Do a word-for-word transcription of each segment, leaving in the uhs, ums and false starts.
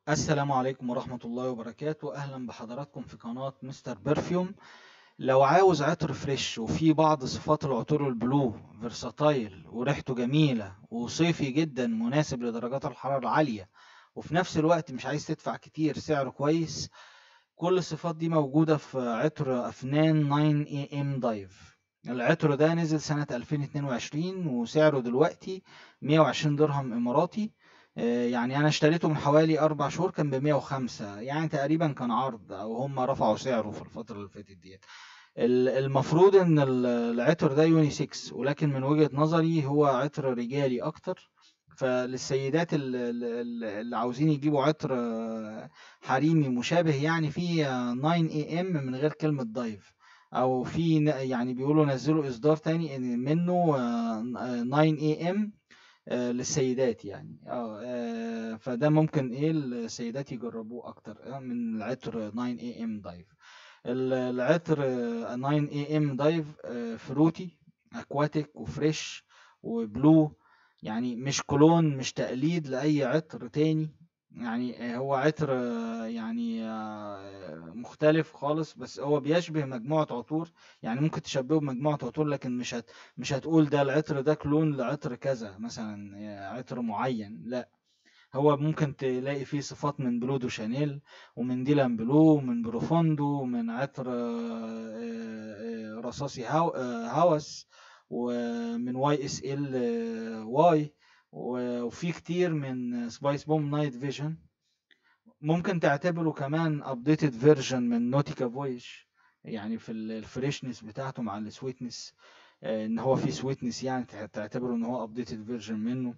السلام عليكم ورحمة الله وبركاته. أهلا بحضراتكم في قناة مستر برفيوم. لو عاوز عطر فريش وفيه بعض صفات العطور البلو، فيرساتايل وريحته جميلة وصيفي جدا مناسب لدرجات الحرارة العالية، وفي نفس الوقت مش عايز تدفع كتير، سعره كويس، كل الصفات دي موجودة في عطر أفنان تسعة اي ام دايف. العطر ده نزل سنة ألفين واتنين وعشرين وسعره دلوقتي مية وعشرين درهم إماراتي. آه، يعني أنا اشتريته من حوالي أربع شهور كان بمية وخمسة، يعني تقريبا كان عرض أو هم رفعوا سعره في الفترة اللي فاتت ديت. ال- المفروض إن ال- العطر ده يونيسكس، ولكن من وجهة نظري هو عطر رجالي أكتر. فللسيدات ال- ال- ال- اللي عاوزين يجيبوا عطر آه، حريمي مشابه، يعني في تسعة اي ام من غير كلمة دايف، او في ن- يعني بيقولوا نزلوا اصدار تاني إن منه آه، تسعة اي ام للسيدات، يعني اه آه، فده ممكن ايه السيدات يجربوه اكتر آه، من العطر تسعة اي ام دايف. ال- العطر آه، تسعة اي ام دايف آه، فروتي، اكواتيك وفريش وبلو، يعني مش كلون، مش تقليد لأي عطر تاني. يعني هو عطر آه، يعني آه، مختلف خالص، بس هو بيشبه مجموعة عطور. يعني ممكن تشبهه بمجموعة عطور، لكن مش هت مش هتقول ده العطر ده كلون لعطر كذا مثلا، آه، عطر معين، لا. هو ممكن تلاقي فيه صفات من بلو دو شانيل، ومن ديلان بلو، ومن بروفوندو، ومن عطر آه، آه، آه، رصاصي هاو آه، هوس، ومن واي اس ال واي، وفي كتير من سبايس بوم نايت فيجن. ممكن تعتبره كمان ابديتد فيرجن من نوتيكا فويش، يعني في الفريشنس بتاعته مع السويتنس، ان هو في سويتنس، يعني تعتبره ان هو ابديتد فيرجن منه.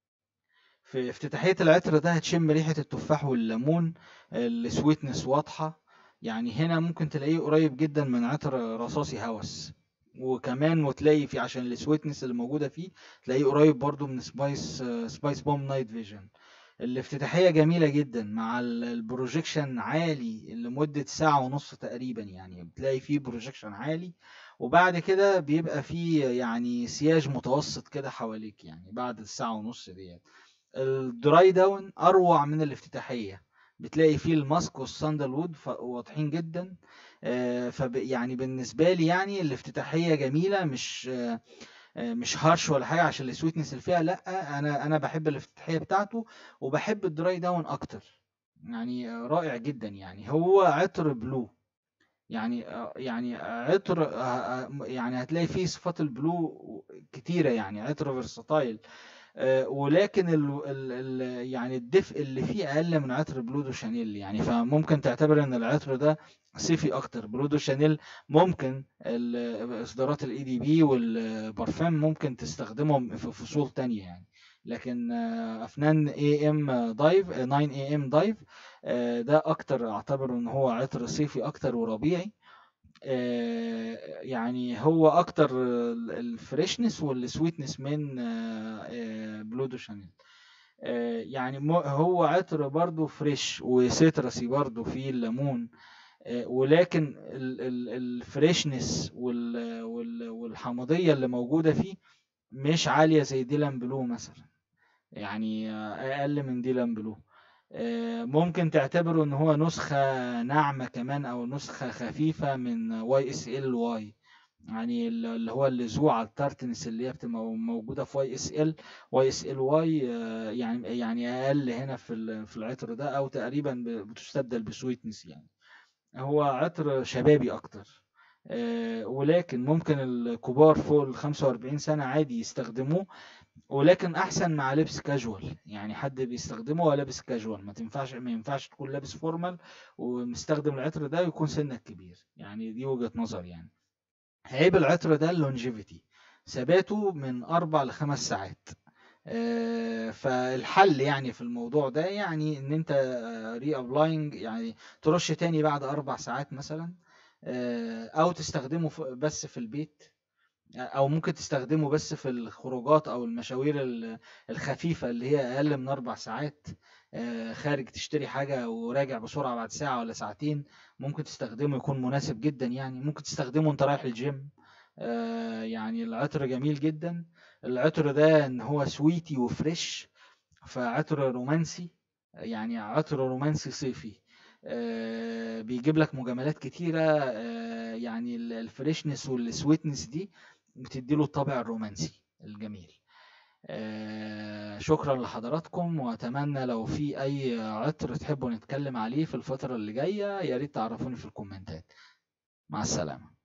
في افتتاحية العطر ده هتشم ريحة التفاح والليمون، السويتنس واضحة. يعني هنا ممكن تلاقيه قريب جدا من عطر رصاصي هوس، وكمان وتلاقي في عشان السويتنس اللي موجودة فيه تلاقيه قريب برضو من سبايس سبايس بوم نايت فيجن. الافتتاحية جميلة جدا مع ال- البروجيكشن عالي لمدة ساعة ونص تقريبا، يعني بتلاقي فيه بروجيكشن عالي، وبعد كده بيبقى فيه يعني سياج متوسط كده حواليك، يعني بعد الساعة ونص دي. الدراي داون اروع من الافتتاحيه، بتلاقي فيه الماسك والساندل وود ف- واضحين جدا. آه، فب يعني بالنسبه لي يعني الافتتاحيه جميله، مش آه، آه، مش هارش ولا حاجه عشان السويتنس اللي فيها، لا. انا انا بحب الافتتاحيه بتاعته، وبحب الدراي داون اكتر. يعني آه، رائع جدا. يعني هو عطر بلو، يعني آه، يعني عطر آه، آه، يعني هتلاقي فيه صفات البلو كتيره، يعني عطر فيرساتايل. آه، ولكن ال ال ال يعني الدفء اللي فيه اقل من عطر بلودو شانيل، يعني فممكن تعتبر ان العطر ده صيفي اكتر. بلودو شانيل ممكن ال- اصدارات الاي دي بي والبارفان ممكن تستخدمهم في فصول تانية يعني. لكن آه، افنان اي ام دايف تسعة اي ام دايف ده اكتر، اعتبر ان هو عطر صيفي اكتر وربيعي. آه، يعني هو اكتر الفريشنس والسويتنس من آه، آه، بلو دو شانيل. آه، يعني مو- هو عطر برضو فريش وسيترسي برضو فيه الليمون. آه، ولكن ال- ال- الفريشنس وال- وال- والحمضية اللي موجودة فيه مش عالية زي ديلان بلو مثلا، يعني آه، اقل من ديلان بلو. آه، ممكن تعتبره ان هو نسخة ناعمة كمان، او نسخة خفيفة من واي اس ال واي، يعني ال- اللي هو اللزوع على التارتنس اللي هي بتبقى موجودة في واي اس ال. واي اس ال واي يعني يعني اقل هنا في ال- في العطر ده، او تقريبا ب- بتستبدل بسويتنس يعني. هو عطر شبابي اكتر. آه، ولكن ممكن الكبار فوق ال خمسة وأربعين سنة عادي يستخدموه، ولكن احسن مع لبس كاجوال، يعني حد بيستخدمه وهو لابس كاجوال. ما تنفعش ما ينفعش تكون لابس فورمال ومستخدم العطر ده ويكون سنك كبير، يعني دي وجهة نظر يعني. عيب العطر ده اللونجيفيتي، ثباته من اربع لخمس ساعات. آه، فالحل يعني في الموضوع ده يعني ان انت ري ابلاينج، يعني ترش تاني بعد اربع ساعات مثلا، آه، او تستخدمه ف- بس في البيت، او ممكن تستخدمه بس في الخروجات او المشاوير ال- الخفيفة اللي هي اقل من اربع ساعات. آه، خارج تشتري حاجة وراجع بسرعة بعد ساعة ولا ساعتين، ممكن تستخدمه يكون مناسب جدا. يعني ممكن تستخدمه وانت رايح الجيم. آه، يعني العطر جميل جدا. العطر ده ان هو سويتي وفريش، فعطر رومانسي. يعني عطر رومانسي صيفي، آه، بيجيب لك مجاملات كتيرة، آه، يعني ال- الفريشنس والسويتنس دي بتديله الطابع الرومانسي الجميل. آه، شكرا لحضراتكم، وأتمنى لو في أي عطر تحبوا نتكلم عليه في الفترة اللي جاية يا ريت تعرفوني في الكومنتات. مع السلامة.